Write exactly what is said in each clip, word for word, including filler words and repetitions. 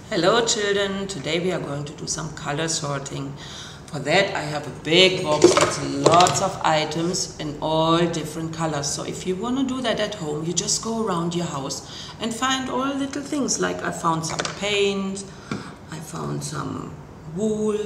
Hello children, today we are going to do some color sorting. For that I have a big box with lots of items in all different colors. So if you want to do that at home, you just go around your house and find all little things. Like I found some paint, I found some wool,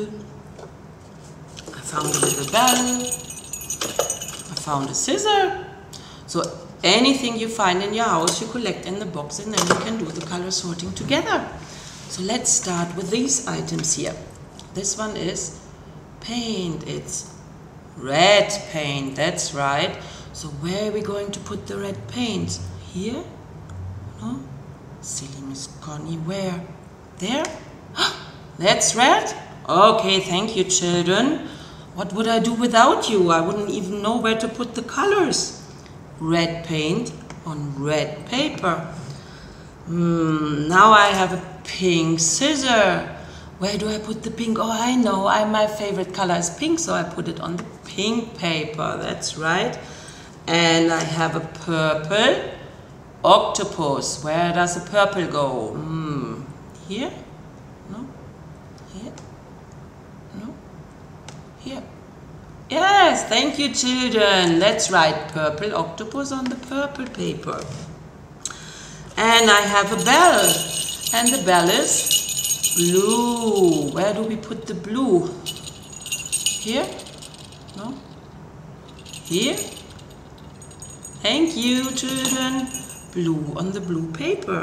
I found a little bell, I found a scissor. So anything you find in your house you collect in the box, and then you can do the color sorting together. So let's start with these items here. This one is paint. It's red paint, that's right. So where are we going to put the red paint? Here? No? Silly Miss Connie, where? There? That's red? Okay, thank you children. What would I do without you? I wouldn't even know where to put the colors. Red paint on red paper. Hmm, now I have a pink scissor. Where do I put the pink? Oh, I know. I, my favorite color is pink, so I put it on the pink paper. That's right. And I have a purple octopus. Where does the purple go? Hmm, here? No? Here? No? Here? Yes, thank you children. That's right. Purple octopus on the purple paper. And I have a bell. And the bell is blue. Where do we put the blue? Here? No? Here? Thank you, children. Blue on the blue paper.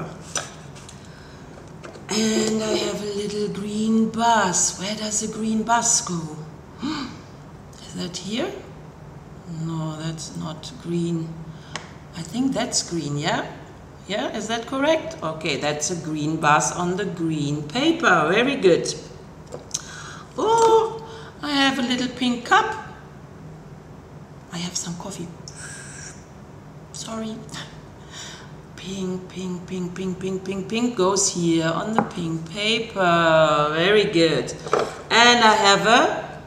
And I have a little green bus. Where does the green bus go? Is that here? No, that's not green. I think that's green, yeah? Yeah, is that correct? Okay, that's a green bus on the green paper. Very good. Oh, I have a little pink cup. I have some coffee. Sorry. Pink, pink, pink, pink, pink, pink, pink goes here on the pink paper. Very good. And I have a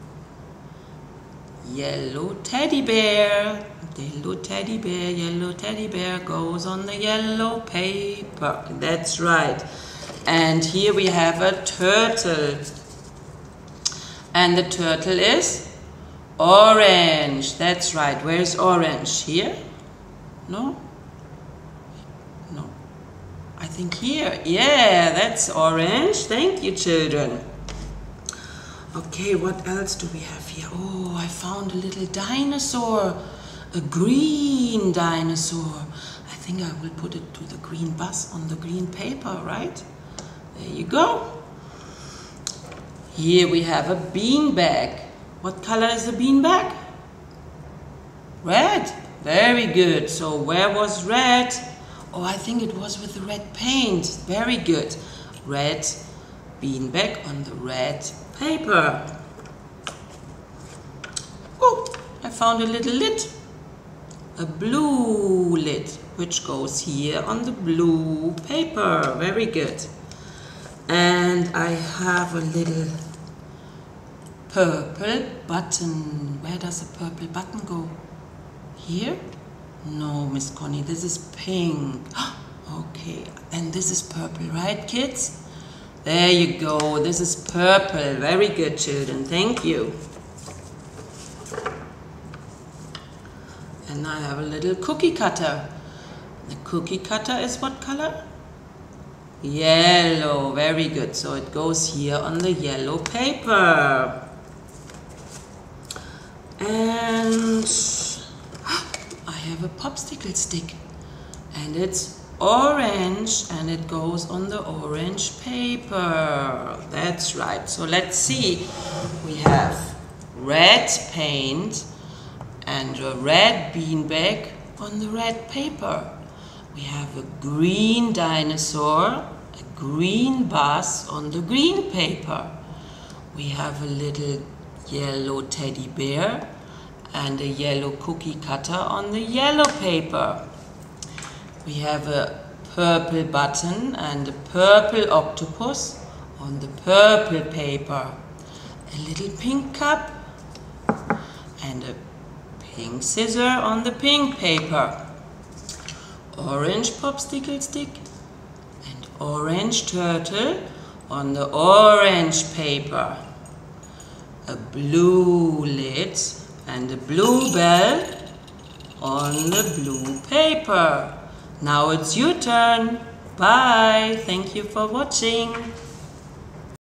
yellow teddy bear. Yellow teddy bear, yellow teddy bear goes on the yellow paper. That's right. And here we have a turtle. And the turtle is orange. That's right. Where's orange? Here? No? No. I think here. Yeah, that's orange. Thank you, children. Okay, what else do we have here? Oh, I found a little dinosaur. A green dinosaur. I think I will put it to the green bus on the green paper, right? There you go. Here we have a bean bag. What color is the bean bag? Red. Very good. So where was red? Oh, I think it was with the red paint. Very good. Red bean bag on the red paper. Oh, I found a little lid. A blue lid, which goes here on the blue paper. Very good. And I have a little purple button. Where does the purple button go? Here? No, Miss Connie, this is pink. Okay, and this is purple, right, kids? There you go. This is purple. Very good, children. Thank you. And I have a little cookie cutter. The cookie cutter is what color? Yellow. Very good. So it goes here on the yellow paper. And I have a popsicle stick. And it's orange, and it goes on the orange paper. That's right. So let's see. We have red paint and a red beanbag on the red paper. We have a green dinosaur, a green bus on the green paper. We have a little yellow teddy bear and a yellow cookie cutter on the yellow paper. We have a purple button and a purple octopus on the purple paper. A little pink cup and a pink scissor on the pink paper. Orange popsicle stick and orange turtle on the orange paper, a blue lid and a blue bell on the blue paper. Now it's your turn. Bye. Thank you for watching.